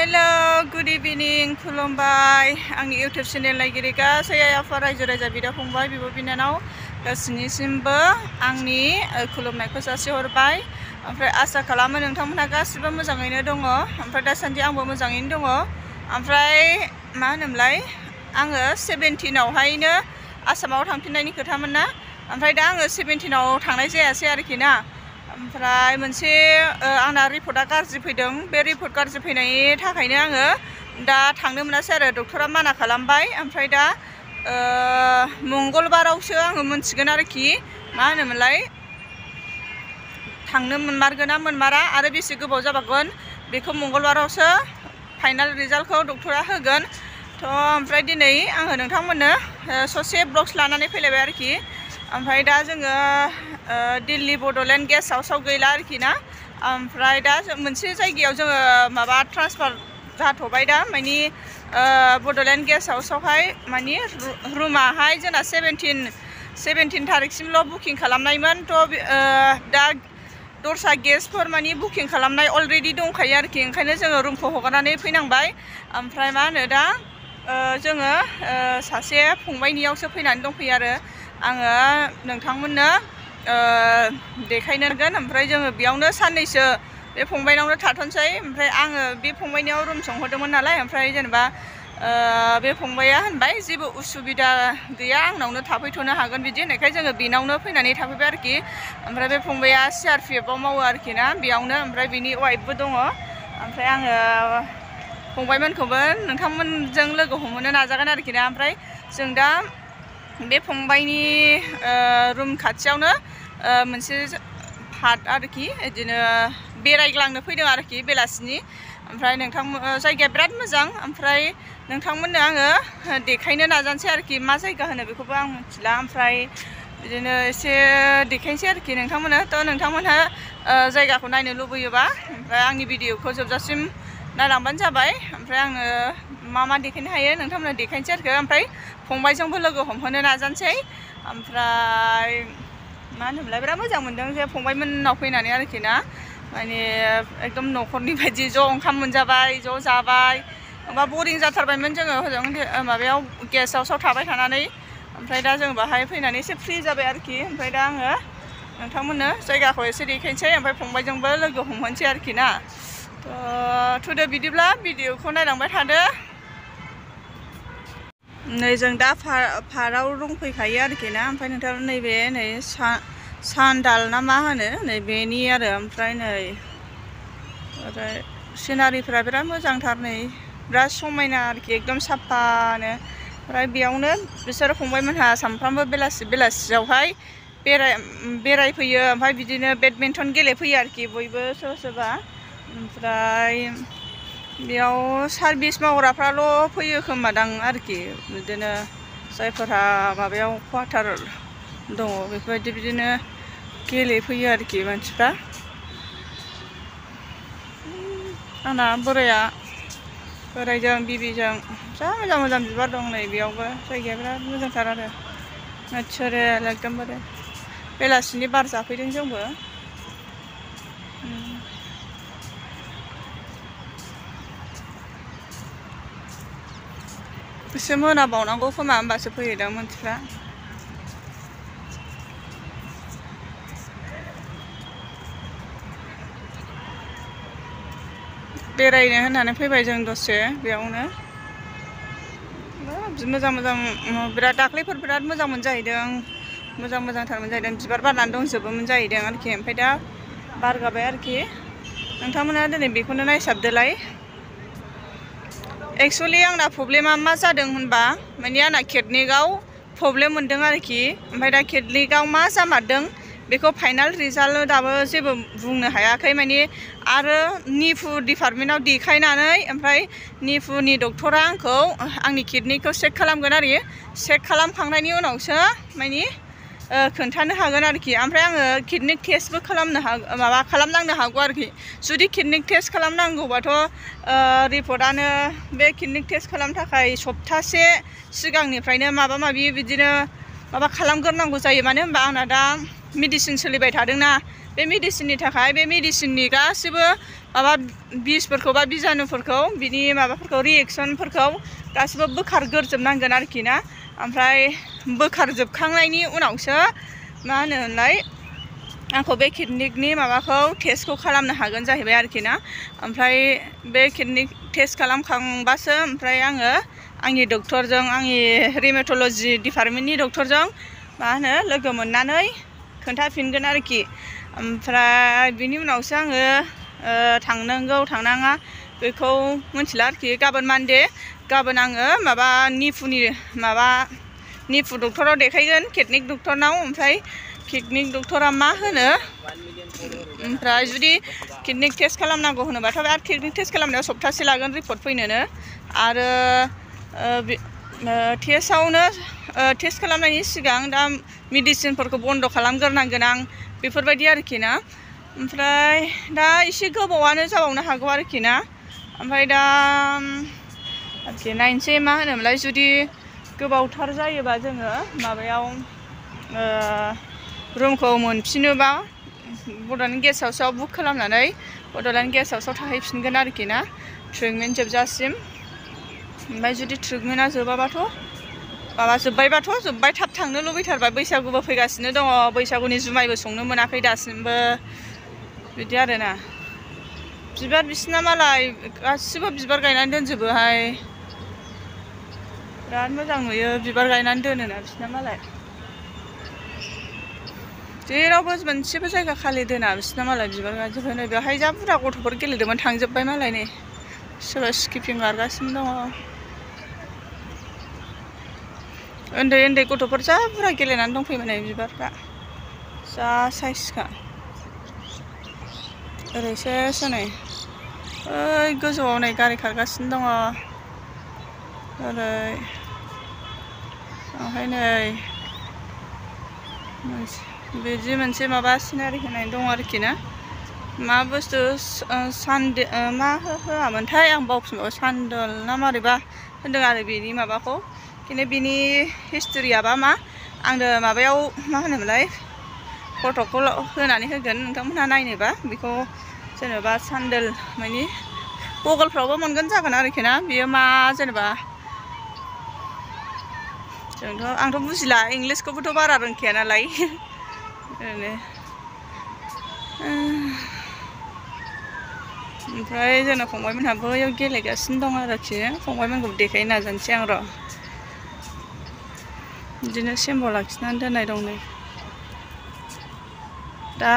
Hello, good evening, खुलुमबाय आंनि YouTube channel नायगिरि गासै आफा रायजो राजा बिदा फंबाय बिब' बिनानाव गासैनिसिमबो आंनि खुलुमनायखौ जासिहरबाय। ओमफ्राय आसा खालामो नोंथांमोनहा गासिबो मोजाङैनो दङ। ओमफ्राय दासान्दि आंबो मोजाङैनो दङ। ओमफ्राय मा होनोमलाय आङो 17 आवहायनो आसामाव थांफिननायनि खोथामोन ना। ओमफ्राय दा आङो 17 आव थांनाय जायासै आरोखि ना। ओमफ्राय मोनसे आंना रिपर्टआ गाज्रि फैदों। बे रिपर्ट गाज्रि फैनायनि थाखायनो आङो दा थांनो मोनासै आरो डक्टरा माना खालामबाय। ओमफ्राय दा मंगलबारावसो आङो मोनथिगोन आरोखि मा होनोमोनलाय थांनो मोनमारगोन ना मोनमारा आरो बेसे गोबाव जाबावगोन बेखौ मंगलबारावसो फाइनाल रिजाल्टखौ डक्टरा होगोन। ओमफ्राय दिनै आङो नोंथांमोननो ससे ब्लग्स लानानै फैलायबाय आरोखि। ओमफ्राय दा जोङो दिल्ली बड'लेण्ड गेस्ट हाउसआव गैला आरोखि ना। ओमफ्राय दा मोनसे जायगायाव जोङो माबा ट्रान्सफार जाथ'बाय दा मानि बड'लेण्ड गेस्ट हाउसआवहाय मानि रुमाहाय जोंना 17 थारिखसिमल' बुकिं खालामनायमोन। दा दस्रा गेस्टफोर मानि बुकिं खालामनाय अलरेडि दंखायो आरोखि। ओंखायनो जोङो रुमखौ हगारनानै फैनांबाय। ओमफ्राय मा होनो दा जोङो सासे फंबायनियावसो फैनानै दंफैयो आरो आङो नोंथांमोननो देखायनांगोन। ओमफ्राय जोङो बेयावनो साननैसो बे फंबायनावनो थाथ'नोसै। ओमफ्राय आङो बे फंबायनियाव रुम संहरदोंमोन नालाय। ओमफ्राय जेनेबा बे फंबाया होनबाय जेबो उसुबिदा गैया आंनावनो थाफैथ'नो हागोन बिदि होननायखाय जोङो बेनावनो फैनानै थाफैबाय आरोखि। ओमफ्राय बे फंबाया CRPFआव मावो आरोखि ना बेयावनो। ओमफ्राय बिनि वाइफबो दङ। ओमफ्राय आङो फंबायमोनखौबो नोंथांमोनजों लोगो हमहोनो नाजागोन आरोखि ना। ओमफ्राय जों दा बे फंबायनि रुम खाथियावनो मोनसे पार्क आरोखि बिदिनो बेरायग्लांनो फैदों आरोखि बेलासिनि। ओमफ्राय जायगाया बिराद मोजां। ओमफ्राय नोंथांमोननो आङो देखायनो नाजानोसै आरोखि मा जायगा होनो बेखौबो आं मिथिला। ओमफ्राय बिदिनो एसे देखायनोसै आरोखि नोंथांमोननो। नोंथांमोनहा जायगाखौ नायनो लुबैयोबा ओमफ्राय आंनि भिडिअखौ जोबजासिम नायलांबानो जाबाय। ओमफ्राय आङो मा देखायनो हायो नोंथांमोननो देखायनोसै आरोखि। ओमफ्राय फंबायजोंबो लोगो हमहोनो नाजानोसै। ओमफ्राय मा होनोमोनलाय बिराद मोजां मोनदों जे फंबायमोननाव फैनानै आरोखि ना। माने एकदम न'खरनि बायदि ज' ओंखाम मोनजाबाय ज' जाबाय। होमबा बरिं जाथारबायमोन जोङो हजों माबायाव गेस्ट हाउसआव थाबाय थानानै। ओमफ्राय दा जों बाहाय फैनानै एसे फ्रि जाबाय आरोखि। ओमफ्राय दा आङो नोंथांमोननो जायगाखौ एसे देखायनोसै। ओमफ्राय फंबायजोंबो लोगो हमहोनोसै आरोखि ना। थुदो बिदिब्ला भिडिअखौ नायलांबाय थादो। नै जों दा पार्कआव दंफैखायो आरोखि ना। ओमफ्राय नोंथां नैबे नै सान्दाल ना मा होनो नै बेनि आरो। ओमफ्राय नै ओरै सिनारिफ्रा बिराद मोजांथार नै बिराद समायना आरोखि एकदम साफानो। ओमफ्राय बेयावनो बिसोर फंबायमोनहा सानफ्रामबो बेलासियावहाय बेरायफैयो। ओमफ्राय बिदिनो बेडमिन्टन गेलेफैयो आरोखि बयबो सोरबा। ओमफ्राय बेयाव सार्भिस मावग्राफ्राल' फैयो खोमादां आरोखि। बिदिनो जायफोरहा माबायाव क्वार्टार दङ बेफोरबायदि बिदिनो गेलेफैयो आरोखि मानसिफ्रा। आंना बोरायजों बिबिजों जा मोजां बिबार दं नै बेयावबो। जायगाया बिराद मोजांथार आरो नेचारेल एकदमबारे। बेलासिनि बार जाफैदों जोंबो। एसे मोनाबावनांगौ खोमा होमबासो फैयोदां मानसिफ्रा। बेरायनो होननानै फैबाय जों दसे बेयावनो। मोजां बिराद दाख्लैफोर बिराद मोजांमोन जाहैदों। मोजांथारमोन जाहैदों। बिबार बारनानै दंजोबोमोन जाहैदों आरोखि। ओमफ्राय दा बार गाबाय आरोखि। नोंथांमोना दिनै बेखौनो नायसाबदोलाय। एक्सुवेलि आंना प्रब्लेमा मा जादों होनबा माने आंना किडनिकआव प्रब्लेम मोनदों आरोखि। ओमफ्राय दा किडनिकआव मा जामारदों बेखौ फाइनाल रिजाल्ट दाबो जेबो बुंनो हायाखै। माने आरो निफु डिपार्टमेन्टआव देखायनानै ओमफ्राय निफुनि डक्टरा आंखौ आंनि किडनिखौ चेक खालामगोन आरो चेक खालामखांनायनि उनावसो माने खोन्थानो हागोन आरोखि। ओमफ्राय आङो किडनिक टेस्टबो खालामनांनो हागौ आरोखि। जुदि किडनिक टेस्ट खालामनांगौबाथ' रिपर्टआनो बे किडनिक टेस्ट खालामनो थाखाय सप्तासे सिगांनिफ्रायनो बिदिनो खालामग्रोनांगौ जायो। मानो होनबा आंना दा मेडिसिन सोलिबाय थादोंना बे मेडिसिननि थाखाय बे मेडिसिननि गासिबो माबा बिसफोरखौ बा बिजानुफोरखौ बिनि माबाफोरखौ रिएक्सनफोरखौ गासिबो बोखारग्रोजोबनांगोन आरोखि ना ओमफ्राय बोखारजोबखांनायनि उनावसो मा होनोलाय आंखौ बे किडनिकनि माबाखौ टेस्टखौ खालामनो हागोन जाहैबाय आरोखि ना ओमफ्राय बे किडनिक टेस्ट खालामखांबासो ओमफ्राय आङो आंनि डक्टरजों आंनि रिमेटोल'जि डिपार्टमेन्टनि डक्टरजों मा होनो लोगो मोननानै खोन्थाफिनगोन आरोखि ओमफ्राय बिनि उनावसो आङो थांनांगौ थांनाङा बेखौ मिथिला आरोखि गाबोन मानडे गाबोन आङो माबा निफु डक्टराव देखायगोन किडनिक डक्टरनाव ओमफ्राय किडनिक डक्टरा मा होनो ओमफ्राय जुदि किडनिक टेस्ट खालामनांगौ होनोबाथ' आरो किडनिक टेस्ट खालामनायाव सप्तासे लागोन रिपर्ट फैनोनो आरो टेस्ट खालामनायनि सिगां दा मेडिसिनफोरखौ बन्द खालामग्रोनांगोन आं बेफोरबायदि आरोखि ना ओमफ्राय दा एसे गोबावानो जाबावनो हागौ आरोखि ना ओमफ्राय दा आरोखि नायनोसै मा होनोमोनलाय जुदि गोबावथार जायोबा जोङो माबायाव रुमखौ मोनफिनोबा बड'लेण्ड गेस्ट हाउसआव बुक खालामनानै बड'लेण्ड गेस्ट हाउसआव थाहैफिनगोन आरोखि ना ट्रिटमेन्ट जोबजासिम ओमफ्राय जुदि ट्रिटमेन्टआ जोबाबाथ' जोब्बाय थाब थांनो लुबैथारबाय बैसागुबो फैगासिनो दङ बैसागुनि जुमायबो संनो मोनाखै दासिमबो बिदि आरोना बिबार बिसिना मालाय गासिबो बिबार गायनानै दोनजोबोहाय बिराद मोजां नुयो बिबार गायनानै दोनोना बिसिना मालाय जेरावबो मोनसेबो जायगा खालि दोना बिसिना मालाय बिबार गायजोबो नै बेवहाय जा बुरजा गथ'फोर गेलेदोंमोन थांजोब्बाय मालाय नै सोरबा स्किपिं बारगासिनो दङ उन्दै उन्दै गथ'फोर जा बुरजा गेलेनानै दंफैयोमोन नै बिबारफ्रा जा साइजखा ओरैसो नै ओइ गोजौआव नै गारि खारगासिनो दङ ओरै ओमफ्राय नै बिदि मोनसे माबा सिनारि होनाय दं आरोखि ना मा बुस्थु मा होआमोनथाय आं बावफिनबाय सानदोल ना मारैबा होनदों आरो बेनि माबाखौ खिन्थु बिनि हिस्ट'रियाबा मा आंनो माबायाव मा होनोमोनलाय फट'खौ होनानै होगोन नोंथांमोनहा नायनोबा बेखौ जेनेबा सानदोल मानि गुगोलफ्रावबो मोनगोन जागोन आरोखि ना बियो मा जेनेबा आंथ' बुजिला इंलिसखौबोथ' बारा रोंखाया नालाय ओरैनो ओमफ्राय जोंना फंबायमोनहा बैयाव गेलेगासिनो दं आरोखि फंबायमोनखौ देखायनो नाजानोसै आं र' बिदिनो सिम्बल लाखिनानै दोननाय दं नै दा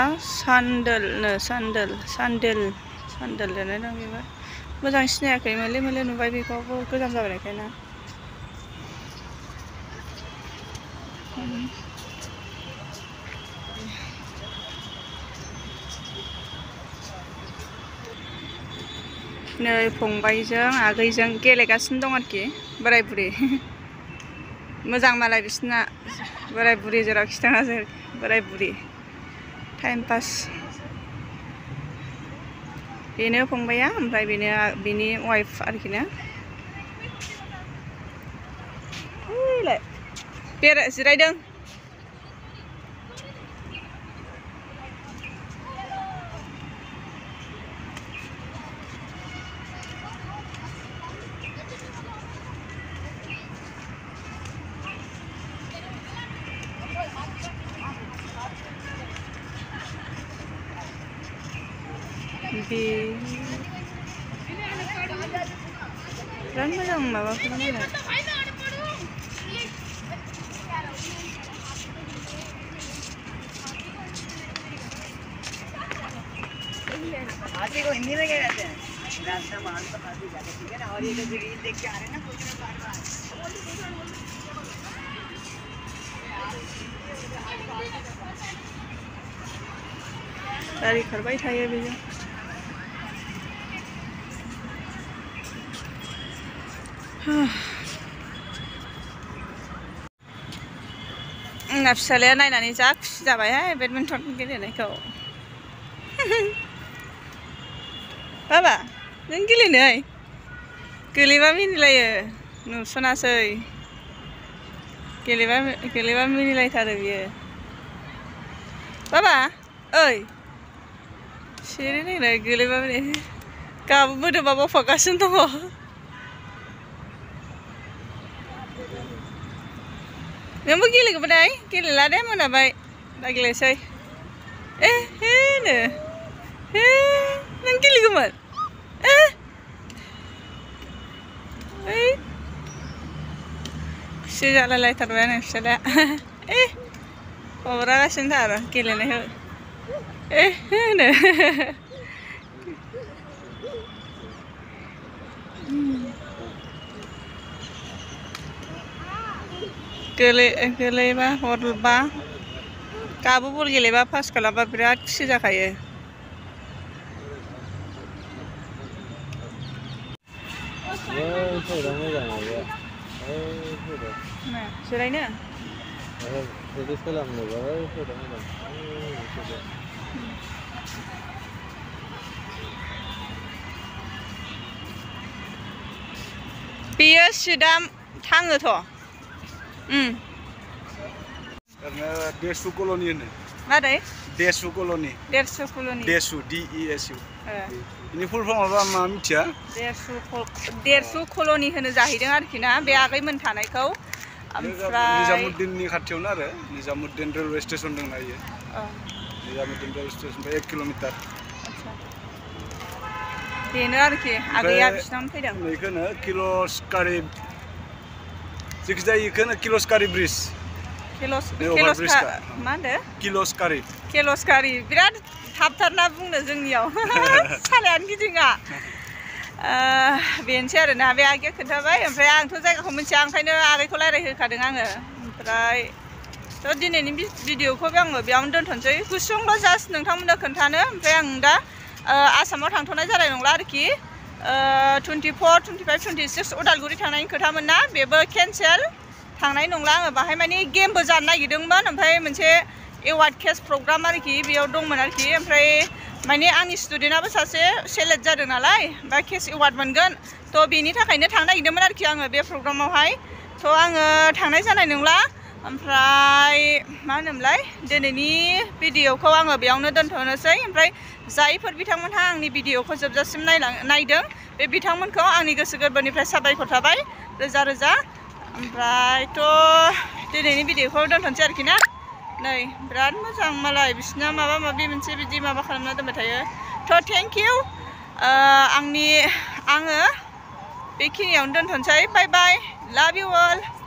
सानदेल लिरनाय दं बेबो मोजां सिनायाखै मोले मोले नुबाय बेखौबो गोजाम जाबायखायना नै फंबायजों आगैजों गेलेगासिनो दं आरोखि बोराय बुरि मोजां मालाय बिसिना बोराय बुरि जेरावखि थाङा बोराय बुरि टाइम पास बेनो फंबाया ओमफ्राय बेनि वाइफ आरोखि ना जिरायदों बिराद मोजां माबाखौ नायलाय हाथी को हिंदी में क्या कहते हैं रास्ता मान तो हाथी जाते ठीक है ना और ये जो रील देख के आ रहे हैं ना कुछ बार-बार गारि खारबाय थायो बेजों आंना फिसालाया नायनानै जा खुसि जाबायहाय बेडमिन्टन गेलेनायखौ बाबा नों गेलेनो गेलेबा मिनिलायो नुसनासै गेलेबा मिनिलायथारो बियो बाबा ओइ Sini nih lagi gila banget nih. Kamu udah bawa vakasin tuh. Yang begini ke bedai, gila lah deh mana baik. Lagi lesai. Ini. Nang gili ke mana? Sejak lalai terbenam sudah. Orang asing tak ada gila nih. Ini. Geleba, hordba. Kabu pun geleba pas kalau apa berat sih jakai. Nah, sudah ini. Biar sudah tangga toh. Karena desu koloni ini. Ada ya? Desu koloni. Desu koloni. Desu, D-E-S-U. Ini full form apa mitia? Desu koloni होनो जाहैदों आरोखि ना बे आगै मोन थानायखौ ओमफ्राय निजामुद्दिननि खाथियावनो आरो निजामुद्दिन रेलवे स्टेशन दं ना इयो निजामुद्दिन रेलवे स्टेशन 1 किल'मिटार बेनो आरोखि आगैया बिसिनावनो फैदों बेखौनो किल'स्कारि जायखिजाया इखौनो किल'स्कारि ब्रिज मा होनदो किल'स्कारि बिराद थाबथारना बुंनो जोंनियाव सालायानो गिदिङा बेनोसै आरोना बे आगैया खोन्थाबाय ओमफ्राय आंथ' जायगाखौ मिथिया ओंखायनो आगैखौ रायज्लायहोखादों आङो ओमफ्राय थ' दिनैनि भिडिअखौ आङो बेयावनो दोनथ'नोसै गुसुंल' जास्ट नोंथांमोननो खोन्थानो ओमफ्राय आं दा आसामाव थांथ'नाय जानाय नंला आरोखि 24, 25, 26 उदालगुरि थांनायनि खोथामोन ना बेबो केन्सेल थांनाय नंला आङो बाहाय माने गेमबो जानो नागिरदोंमोन ओमफ्राय मोनसे एवार्ड केस प्रग्राम आरोखि बेयाव दंमोन आरोखि ओमफ्राय माने आंनि स्टुडेन्टआबो सासे सेलेक्ट जादों नालाय बा केस एवार्ड मोनगोन थ' बेनि थाखायनो थांनो नागिरदोंमोन आरोखि आङो बे प्रग्रामावहाय थ' आङो थांनाय जानाय नंला ओमफ्राय मा होनोमोनलाय दिनैनि भिडिअखौ आङो बेयावनो दोनथ'नोसै ओमफ्राय जायफोर बिथांमोनहा आंनि भिडिअखौ जोबजासिम नायदों बे बिथांमोनखौ आंनि गोसो गोरबोनिफ्राय साबायखर थाबाय रोजा रोजा ओमफ्रायथ' दिनैनि भिडिअखौ दोनथ'नोसै आरोखि ना नै बिराद मोजां मालाय बिसिना माबा माबि मोनसे बिदि माबा खालामना दोनबाय थायो थ' थेंक इउ आङो बेखिनियावनो दोनथ'नोसै बाय बाय लाभ इउ अल